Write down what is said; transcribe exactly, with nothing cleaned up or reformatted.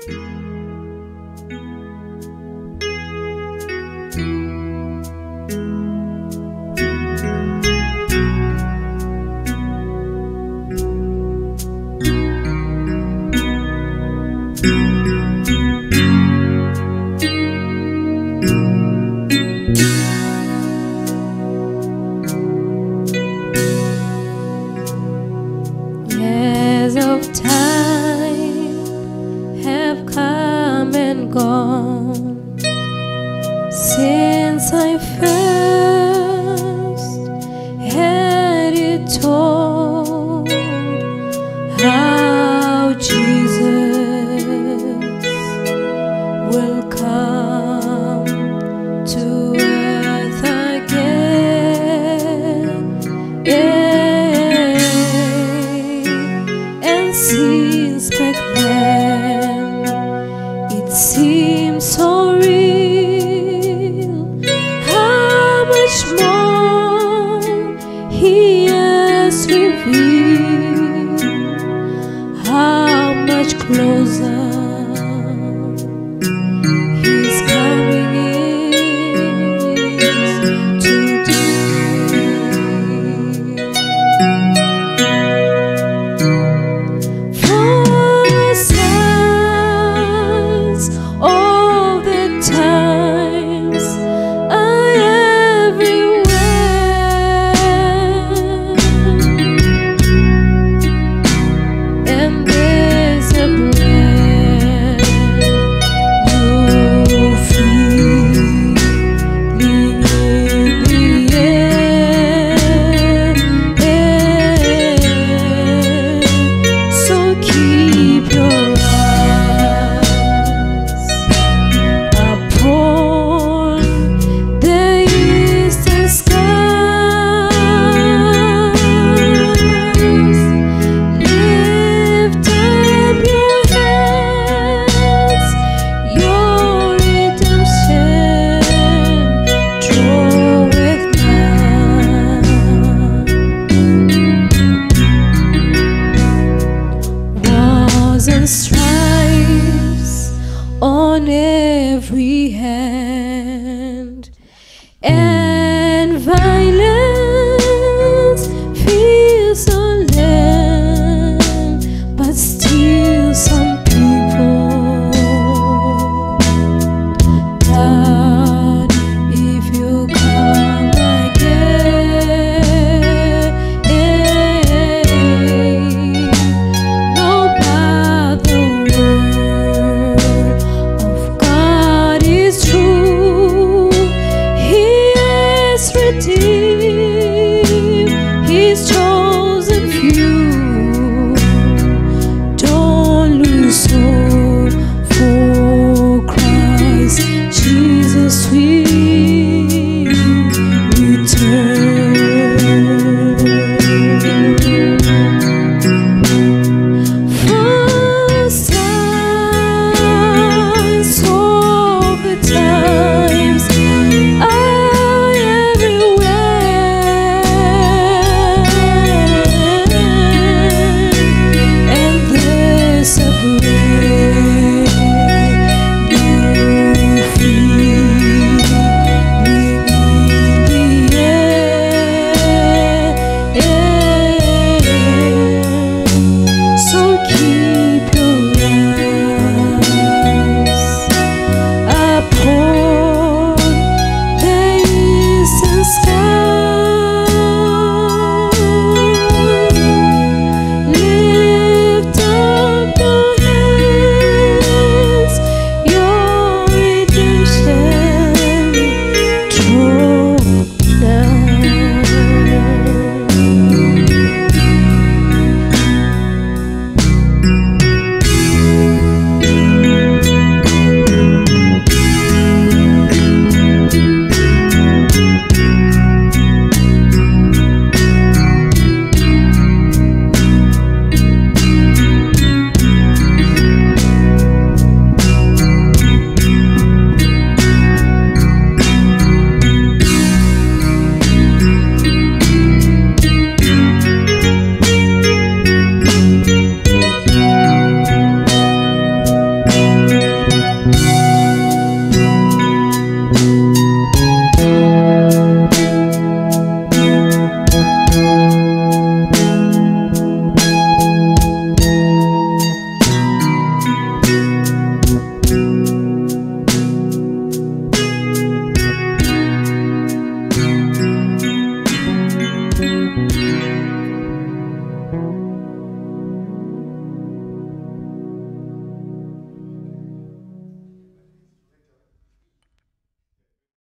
Years of time have come and gone since I first had it told how Jesus will come to earth again. Yeah. And since back then it seems so real, how much more He has revealed, how much closer He's coming is today. For signs of the times are everywhere, and there's a brand new feeling in the air. So keep your eyes upon the eastern skies. Lift up your hands, your redemption draweth nigh. Walls and